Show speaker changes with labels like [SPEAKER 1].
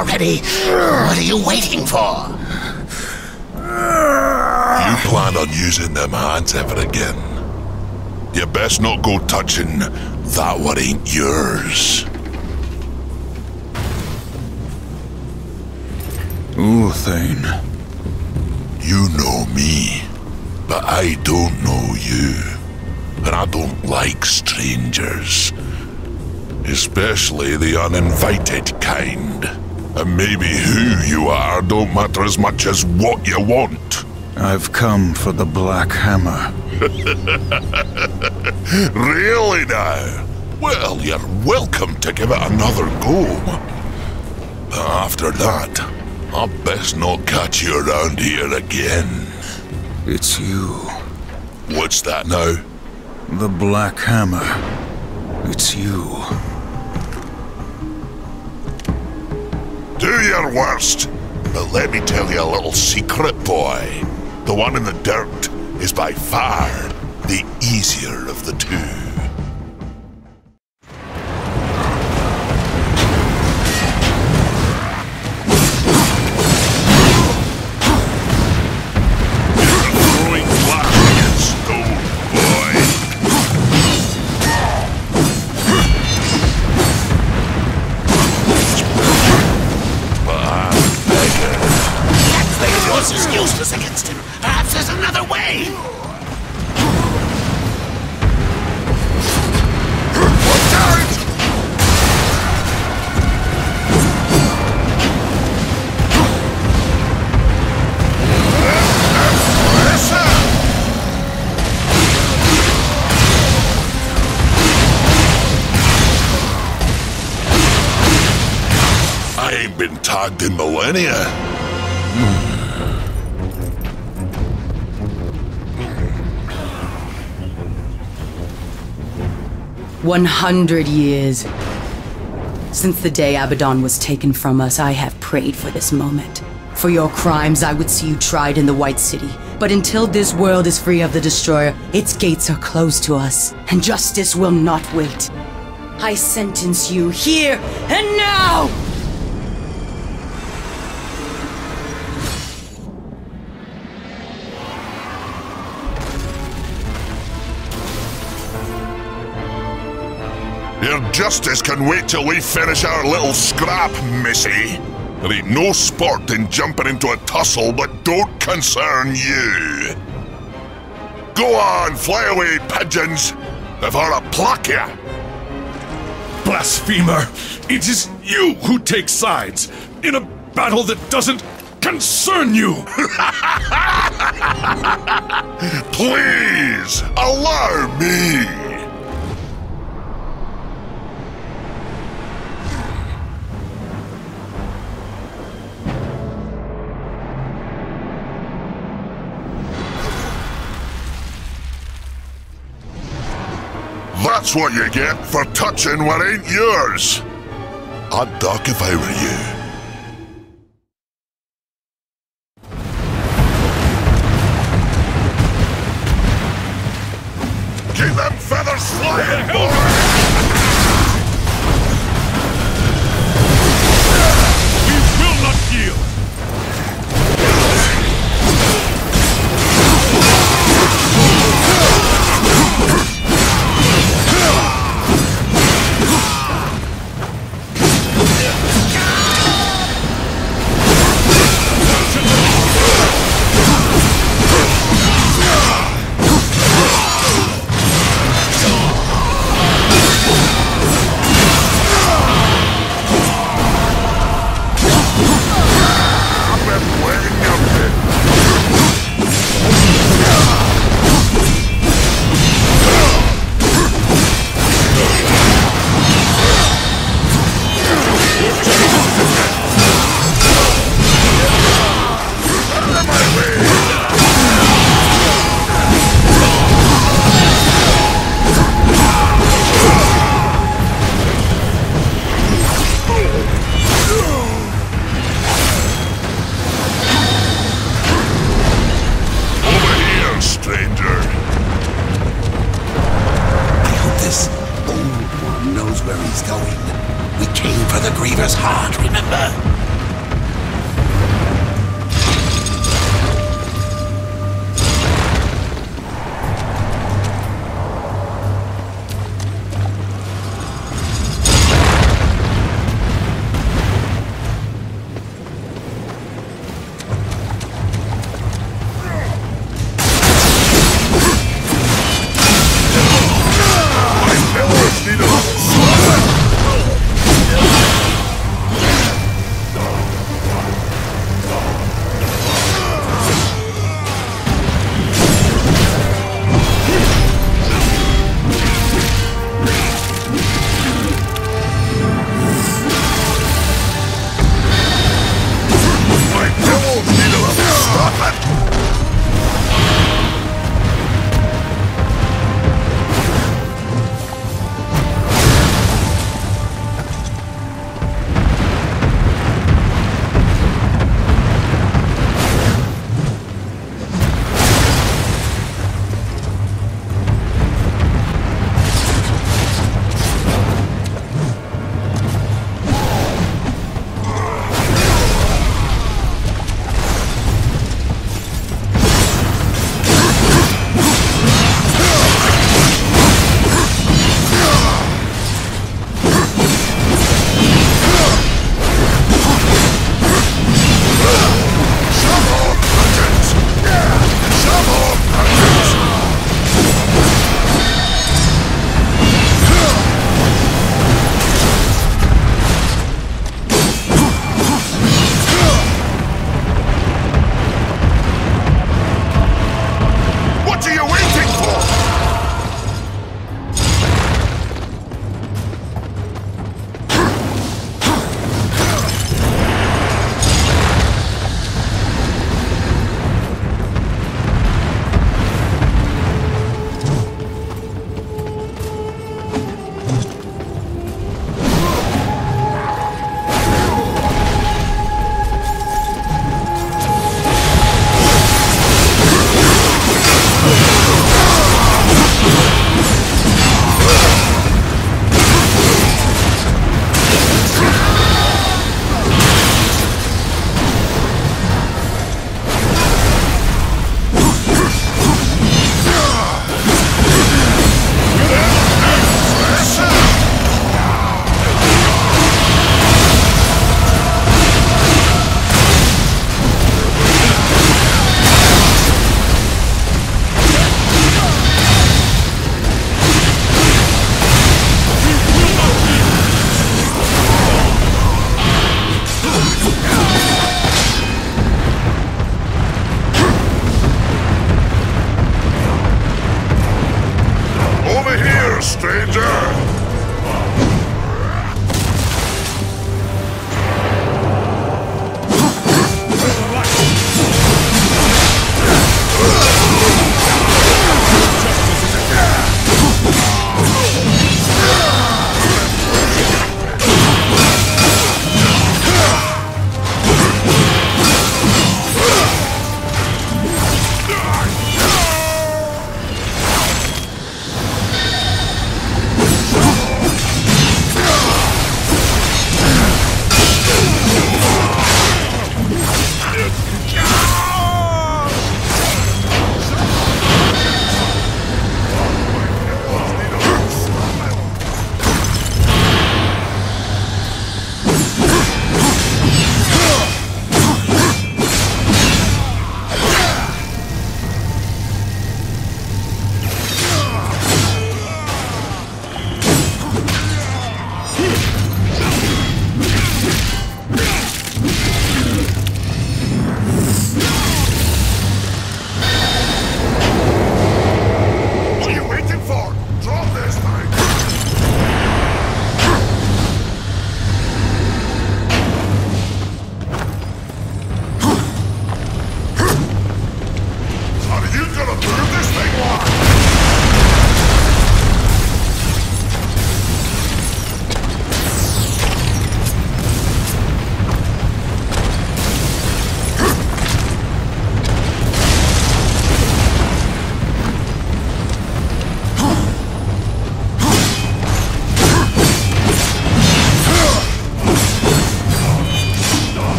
[SPEAKER 1] already. What are you waiting for?
[SPEAKER 2] You plan on using them hands ever again? You best not go touching that what ain't yours.
[SPEAKER 3] Ulthane.
[SPEAKER 2] You know me, but I don't know you. And I don't like strangers. Especially the uninvited kind. And maybe who you are don't matter as much as what you want.
[SPEAKER 3] I've come for the Black Hammer.
[SPEAKER 2] Really now? Well, you're welcome to give it another go. But after that, I best not catch you around here again.
[SPEAKER 3] It's you.
[SPEAKER 2] What's that now?
[SPEAKER 3] The Black Hammer. It's you.
[SPEAKER 2] Do your worst. But let me tell you a little secret, boy. The one in the dirt is by far the easier of the two.
[SPEAKER 1] Is useless against him. Perhaps there's another way. Watch out!
[SPEAKER 2] I ain't been tagged in millennia.
[SPEAKER 4] 100 years. Since the day Abaddon was taken from us, I have prayed for this moment. For your crimes, I would see you tried in the White City. But until this world is free of the Destroyer, its gates are closed to us, and justice will not wait. I sentence you here and now!
[SPEAKER 2] Your justice can wait till we finish our little scrap, missy. There ain't no sport in jumping into a tussle that don't concern you. Go on, fly away, pigeons, before I pluck ya.
[SPEAKER 5] Blasphemer! It is you who take sides in a battle that doesn't concern you!
[SPEAKER 2] Please, allow me! That's what you get for touching what ain't yours. I'd duck if I were you. Keep them feathers flying, boy!
[SPEAKER 5] We will not yield!
[SPEAKER 1] Where he's going. We came for the Griever's heart, remember?